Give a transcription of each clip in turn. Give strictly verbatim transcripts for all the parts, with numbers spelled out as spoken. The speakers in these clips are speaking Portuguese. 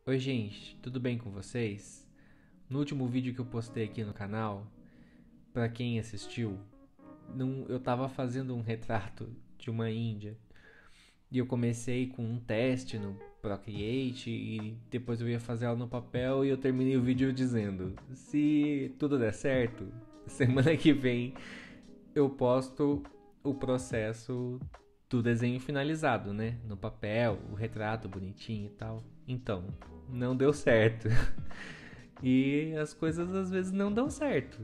Oi gente, tudo bem com vocês? No último vídeo que eu postei aqui no canal, pra quem assistiu, num- eu tava fazendo um retrato de uma índia e eu comecei com um teste no Procreate e depois eu ia fazer ela no papel e eu terminei o vídeo dizendo: se tudo der certo, semana que vem eu posto o processo do desenho finalizado, né? No papel, o retrato bonitinho e tal. Então, não deu certo. E as coisas às vezes não dão certo.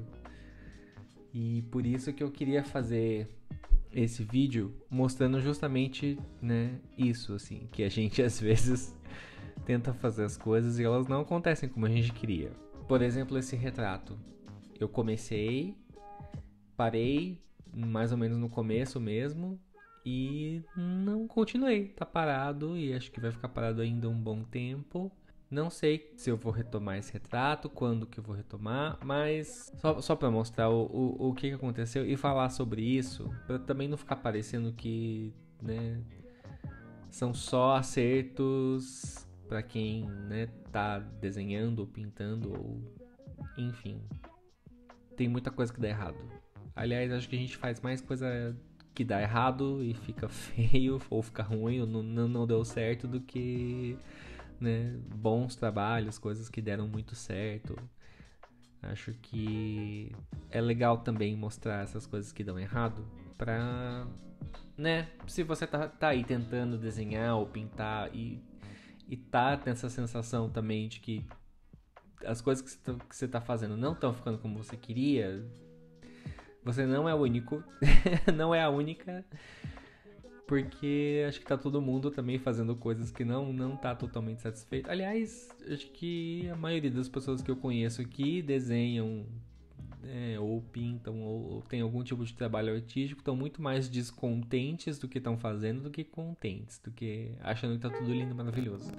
E por isso que eu queria fazer esse vídeo mostrando justamente, né, isso assim, que a gente às vezes tenta fazer as coisas e elas não acontecem como a gente queria. Por exemplo, esse retrato. Eu comecei, parei mais ou menos no começo mesmo e não continuei. Tá parado e acho que vai ficar parado ainda um bom tempo. Não sei se eu vou retomar esse retrato, quando que eu vou retomar, mas só, só para mostrar o, o, o que aconteceu e falar sobre isso, para também não ficar parecendo que, né, são só acertos para quem, né, tá desenhando ou pintando ou enfim, tem muita coisa que dá errado. Aliás, acho que a gente faz mais coisa que dá errado e fica feio ou fica ruim ou não, não, não deu certo do que, né, bons trabalhos, coisas que deram muito certo. Acho que é legal também mostrar essas coisas que dão errado pra, né, se você tá, tá aí tentando desenhar ou pintar e, e tá nessa sensação também de que as coisas que você tá, que você tá fazendo não estão ficando como você queria, você não é o único, não é a única, porque acho que tá todo mundo também fazendo coisas que não não tá totalmente satisfeito. Aliás, acho que a maioria das pessoas que eu conheço que desenham, é, ou pintam ou, ou tem algum tipo de trabalho artístico estão muito mais descontentes do que estão fazendo do que contentes, do que achando que tá tudo lindo e maravilhoso.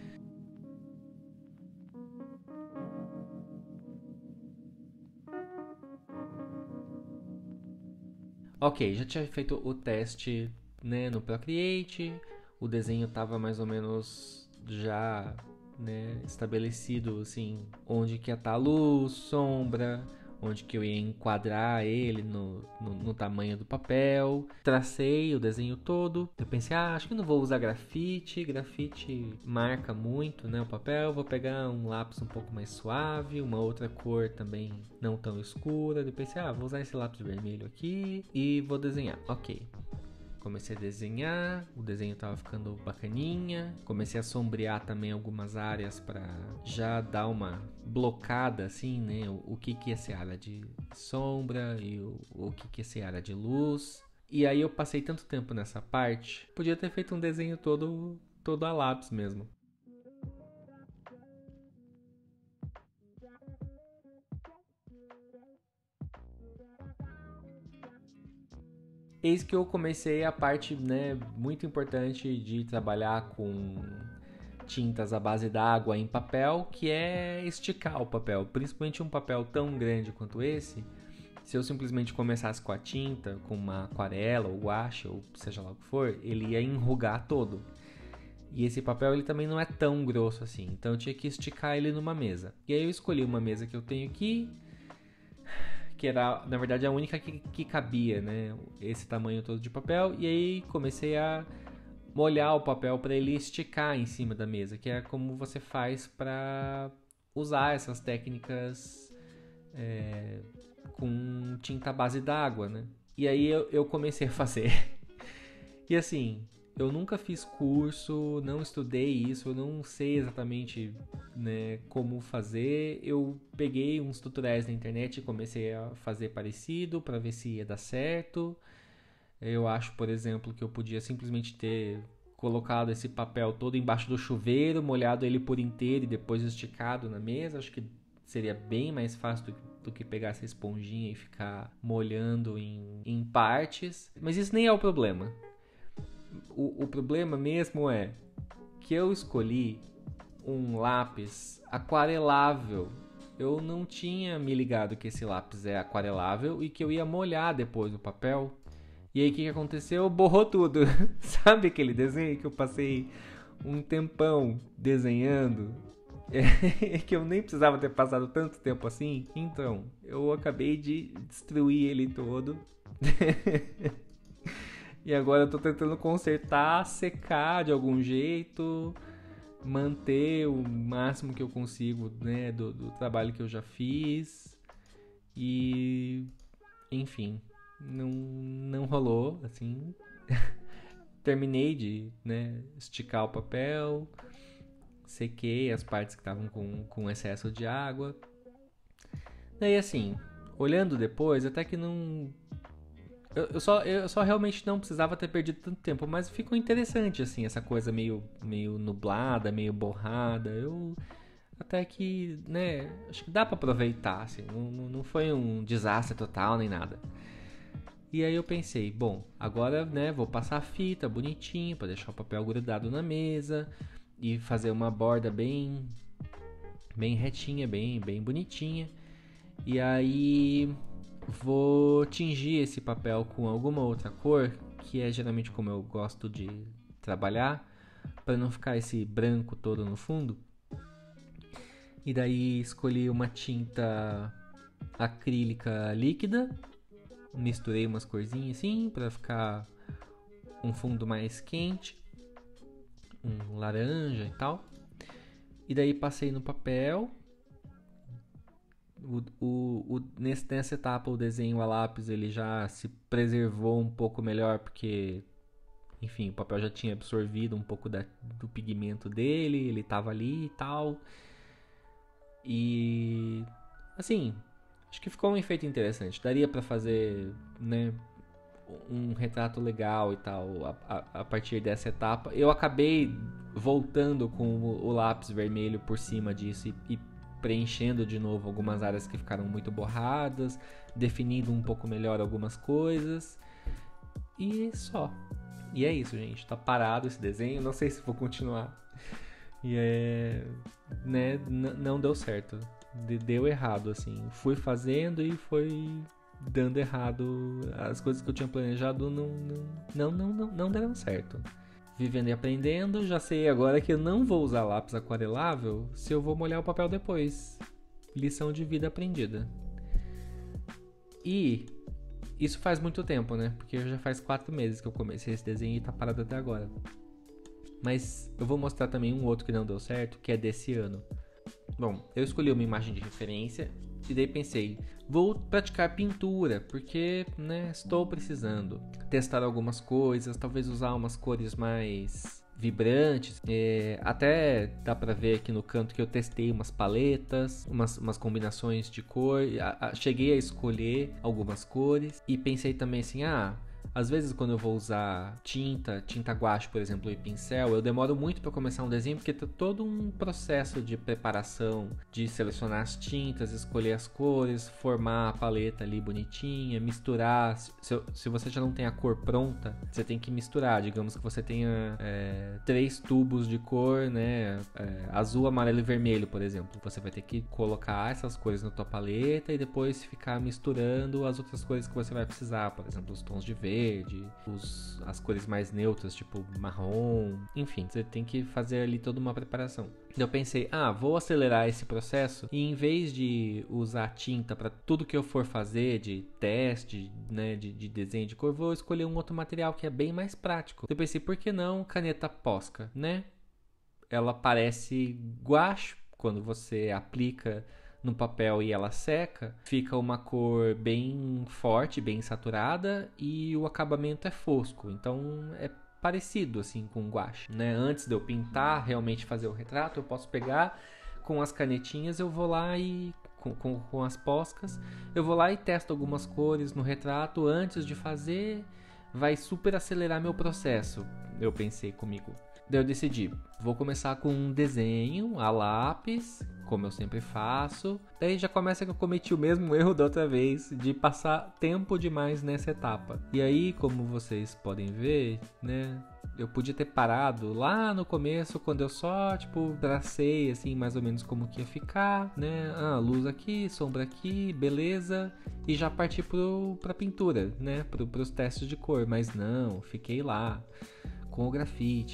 Ok, já tinha feito o teste, né, no Procreate, o desenho estava mais ou menos já, né, estabelecido, assim, onde que ia estar a luz, sombra, onde que eu ia enquadrar ele no, no, no tamanho do papel. Tracei o desenho todo. Eu pensei, ah, acho que não vou usar grafite. Grafite marca muito, né, o papel. Vou pegar um lápis um pouco mais suave, uma outra cor também não tão escura. Eu pensei, ah, vou usar esse lápis vermelho aqui e vou desenhar. Ok. Comecei a desenhar, o desenho estava ficando bacaninha. Comecei a sombrear também algumas áreas para já dar uma blocada assim, né? O, o que, que ia ser área de sombra e o, o que, que ia ser área de luz. E aí eu passei tanto tempo nessa parte, podia ter feito um desenho todo, todo a lápis mesmo. Eis que eu comecei a parte, né, muito importante de trabalhar com tintas à base d'água em papel, que é esticar o papel, principalmente um papel tão grande quanto esse. Se eu simplesmente começasse com a tinta, com uma aquarela ou guache ou seja lá o que for, ele ia enrugar todo. E esse papel ele também não é tão grosso assim, então eu tinha que esticar ele numa mesa. E aí eu escolhi uma mesa que eu tenho aqui, que era na verdade a única que, que cabia, né? Esse tamanho todo de papel. E aí comecei a molhar o papel para ele esticar em cima da mesa, que é como você faz para usar essas técnicas, é, com tinta à base d'água, né? E aí eu, eu comecei a fazer. E assim, eu nunca fiz curso, não estudei isso, eu não sei exatamente, né, como fazer. Eu peguei uns tutoriais na internet e comecei a fazer parecido para ver se ia dar certo. Eu acho, por exemplo, que eu podia simplesmente ter colocado esse papel todo embaixo do chuveiro, molhado ele por inteiro e depois esticado na mesa. Acho que seria bem mais fácil do, do que pegar essa esponjinha e ficar molhando em, em partes. Mas isso nem é o problema. O, o problema mesmo é que eu escolhi um lápis aquarelável. Eu não tinha me ligado que esse lápis é aquarelável e que eu ia molhar depois o papel. E aí o que, que aconteceu? Borrou tudo. Sabe aquele desenho que eu passei um tempão desenhando é, que eu nem precisava ter passado tanto tempo assim. Então, eu acabei de destruir ele todo. E agora eu tô tentando consertar, secar de algum jeito, manter o máximo que eu consigo, né, do, do trabalho que eu já fiz. E, enfim, não, não rolou, assim. Terminei de, né, esticar o papel, sequei as partes que estavam com, com excesso de água. Daí, assim, olhando depois, até que não... Eu, eu, só, eu só realmente não precisava ter perdido tanto tempo, mas ficou interessante, assim, essa coisa meio, meio nublada, meio borrada. Eu até que, né, acho que dá pra aproveitar, assim, não, não foi um desastre total nem nada. E aí eu pensei, bom, agora, né, vou passar a fita bonitinho pra deixar o papel grudado na mesa e fazer uma borda bem, bem retinha, bem, bem bonitinha. E aí vou tingir esse papel com alguma outra cor, que é geralmente como eu gosto de trabalhar, para não ficar esse branco todo no fundo. E daí escolhi uma tinta acrílica líquida, misturei umas corzinhas assim para ficar um fundo mais quente, um laranja e tal. E daí passei no papel. O, o, o, nesse, nessa etapa o desenho a lápis ele já se preservou um pouco melhor, porque, enfim, o papel já tinha absorvido um pouco da, do pigmento dele, ele estava ali e tal. E, assim, acho que ficou um efeito interessante. Daria para fazer, né, um retrato legal e tal a, a, a partir dessa etapa. Eu acabei voltando com o, o lápis vermelho por cima disso e, e preenchendo de novo algumas áreas que ficaram muito borradas, definindo um pouco melhor algumas coisas. E só. E é isso, gente. Tá parado esse desenho. Não sei se vou continuar. E é... né? N- não deu certo. De- deu errado, assim. Fui fazendo e foi dando errado. As coisas que eu tinha planejado não, não, não, não, não, não deram certo. Vivendo e aprendendo, já sei agora que eu não vou usar lápis aquarelável se eu vou molhar o papel depois. Lição de vida aprendida. E isso faz muito tempo, né? Porque já faz quatro meses que eu comecei esse desenho e tá parado até agora. Mas eu vou mostrar também um outro que não deu certo, que é desse ano. Bom, eu escolhi uma imagem de referência e daí pensei, vou praticar pintura, porque, né, estou precisando testar algumas coisas, talvez usar umas cores mais vibrantes. É, até dá pra ver aqui no canto que eu testei umas paletas, umas, umas combinações de cor. A, a, cheguei a escolher algumas cores e pensei também assim, ah... Às vezes quando eu vou usar tinta, tinta guache, por exemplo, e pincel, eu demoro muito para começar um desenho porque tem todo um processo de preparação, de selecionar as tintas, escolher as cores, formar a paleta ali bonitinha, misturar. Se, se você já não tem a cor pronta, você tem que misturar. Digamos que você tenha é, três tubos de cor, né, é, azul, amarelo e vermelho, por exemplo. Você vai ter que colocar essas cores na tua paleta e depois ficar misturando as outras cores que você vai precisar, por exemplo, os tons de verde, verde, os, as cores mais neutras, tipo marrom, enfim, você tem que fazer ali toda uma preparação. Eu pensei, ah, vou acelerar esse processo e em vez de usar tinta para tudo que eu for fazer de teste, né, de, de desenho de cor, vou escolher um outro material que é bem mais prático. Eu pensei, por que não caneta Posca, né? Ela parece guache quando você aplica no papel e ela seca, fica uma cor bem forte, bem saturada e o acabamento é fosco, então é parecido assim com guache, né? Antes de eu pintar, realmente fazer o retrato, eu posso pegar com as canetinhas, eu vou lá e com, com, com as poscas, eu vou lá e testo algumas cores no retrato antes de fazer, vai super acelerar meu processo, eu pensei comigo. Daí eu decidi, vou começar com um desenho a lápis, como eu sempre faço. Daí já começa que eu cometi o mesmo erro da outra vez, de passar tempo demais nessa etapa. E aí, como vocês podem ver, né, eu podia ter parado lá no começo, quando eu só, tipo, tracei, assim, mais ou menos como que ia ficar, né, ah, luz aqui, sombra aqui, beleza, e já parti pro, pra pintura, né, pro, pros testes de cor. Mas não, fiquei lá com o grafite,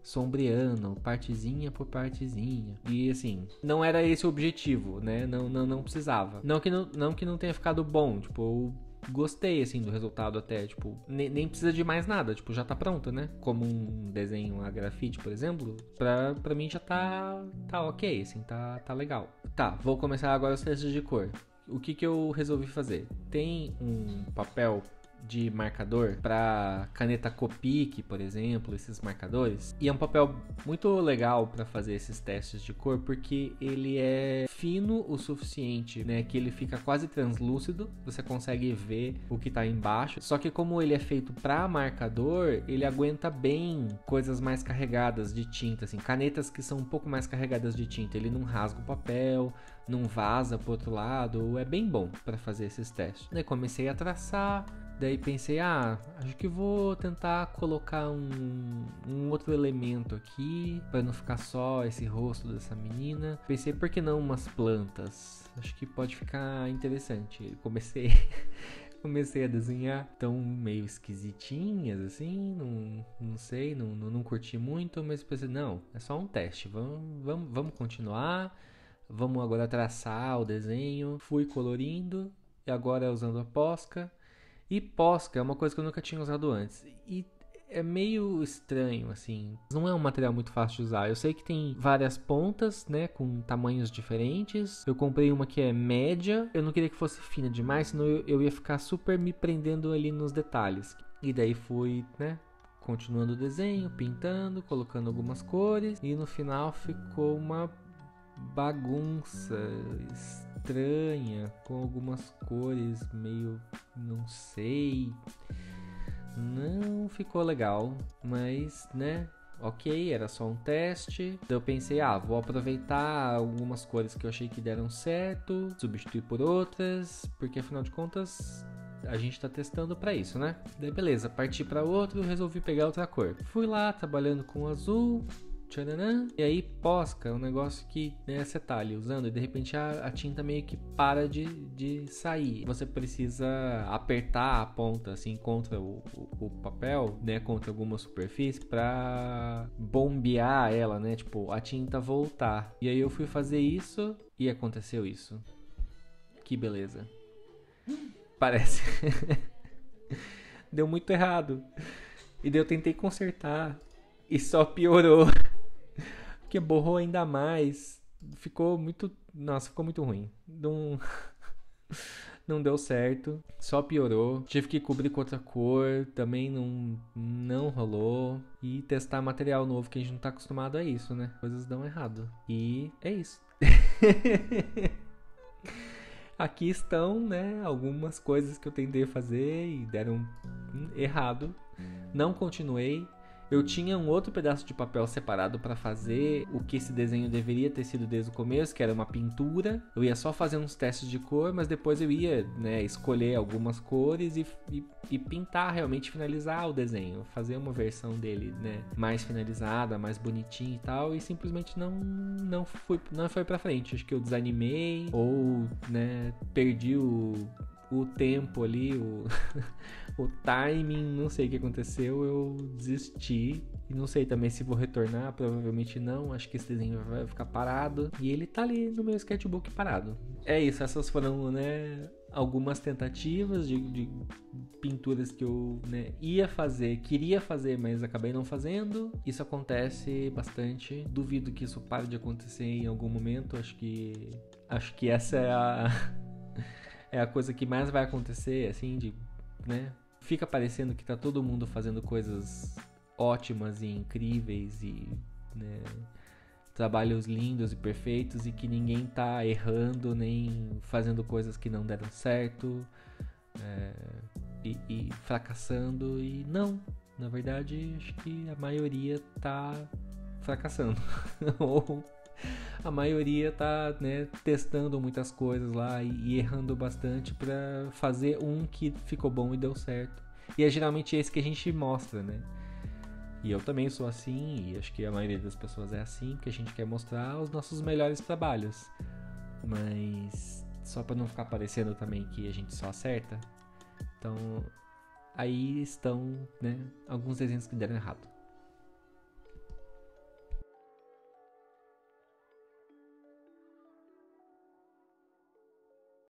sombreando, partezinha por partezinha. E assim, não era esse o objetivo, né? Não, não, não precisava. Não que não, não que não tenha ficado bom, tipo, eu gostei, assim, do resultado até, tipo, nem, nem precisa de mais nada, tipo, já tá pronto, né? Como um desenho a grafite, por exemplo, pra, pra mim já tá, tá ok, assim, tá, tá legal. Tá, vou começar agora os testes de cor. O que que eu resolvi fazer? Tem um papel de marcador para caneta Copic, por exemplo, esses marcadores. E é um papel muito legal para fazer esses testes de cor, porque ele é fino o suficiente, né, que ele fica quase translúcido, você consegue ver o que tá embaixo. Só que como ele é feito para marcador, ele aguenta bem coisas mais carregadas de tinta, assim, canetas que são um pouco mais carregadas de tinta. Ele não rasga o papel, não vaza pro outro lado, é bem bom para fazer esses testes. Daí comecei a traçar. Daí pensei, ah, acho que vou tentar colocar um, um outro elemento aqui, para não ficar só esse rosto dessa menina. Pensei, por que não umas plantas? Acho que pode ficar interessante. Comecei, comecei a desenhar, tão meio esquisitinhas, assim, não, não sei, não, não, não curti muito, mas pensei, não, é só um teste, vamos, vamos, vamos continuar, vamos agora traçar o desenho. Fui colorindo, e agora usando a Posca. E Posca é uma coisa que eu nunca tinha usado antes. E é meio estranho, assim. Não é um material muito fácil de usar. Eu sei que tem várias pontas, né? Com tamanhos diferentes. Eu comprei uma que é média. Eu não queria que fosse fina demais, senão eu, eu ia ficar super me prendendo ali nos detalhes. E daí fui, né? Continuando o desenho, pintando, colocando algumas cores. E no final ficou uma bagunça estranha, com algumas cores meio, não sei, não ficou legal, mas, né, ok, era só um teste. Então eu pensei, ah, vou aproveitar algumas cores que eu achei que deram certo, substituir por outras, porque afinal de contas a gente tá testando pra isso, né? Daí beleza, parti pra outro, resolvi pegar outra cor. Fui lá trabalhando com azul. Tcharanã. E aí Posca é um negócio que, né, você tá ali usando e de repente a, a tinta meio que para de, de sair. Você precisa apertar a ponta assim contra o, o, o papel, né, contra alguma superfície pra bombear ela, né, tipo, a tinta voltar. E aí eu fui fazer isso e aconteceu isso. Que beleza. Parece. Deu muito errado. E daí eu tentei consertar e só piorou. Porque borrou ainda mais. Ficou muito... Nossa, ficou muito ruim. Não... não deu certo. Só piorou. Tive que cobrir com outra cor. Também não, não rolou. E testar material novo, que a gente não tá acostumado a isso, né? Coisas dão errado. E é isso. Aqui estão, né, algumas coisas que eu tentei fazer e deram errado. Não continuei. Eu tinha um outro pedaço de papel separado para fazer o que esse desenho deveria ter sido desde o começo, que era uma pintura. Eu ia só fazer uns testes de cor, mas depois eu ia, né, escolher algumas cores e, e, e pintar, realmente finalizar o desenho. Fazer uma versão dele, né, mais finalizada, mais bonitinha e tal. E simplesmente não, não, fui, não foi pra frente. Acho que eu desanimei ou, né, perdi o... o tempo ali, o, o timing, não sei o que aconteceu, eu desisti. E não sei também se vou retornar, provavelmente não. Acho que esse desenho vai ficar parado. E ele tá ali no meu sketchbook parado. É isso, essas foram, né, algumas tentativas de, de pinturas que eu, né, ia fazer, queria fazer, mas acabei não fazendo. Isso acontece bastante. Duvido que isso pare de acontecer em algum momento. Acho que, acho que essa é a... é a coisa que mais vai acontecer, assim, de, né? Fica parecendo que tá todo mundo fazendo coisas ótimas e incríveis e, né, trabalhos lindos e perfeitos e que ninguém tá errando nem fazendo coisas que não deram certo, é, e, e fracassando. E não, na verdade, acho que a maioria tá fracassando. Ou a maioria tá, né, testando muitas coisas lá e, e errando bastante pra fazer um que ficou bom e deu certo. E é geralmente esse que a gente mostra, né? E eu também sou assim, e acho que a maioria das pessoas é assim, porque a gente quer mostrar os nossos melhores trabalhos. Mas só pra não ficar parecendo também que a gente só acerta. Então, aí estão, né, alguns desenhos que deram errado.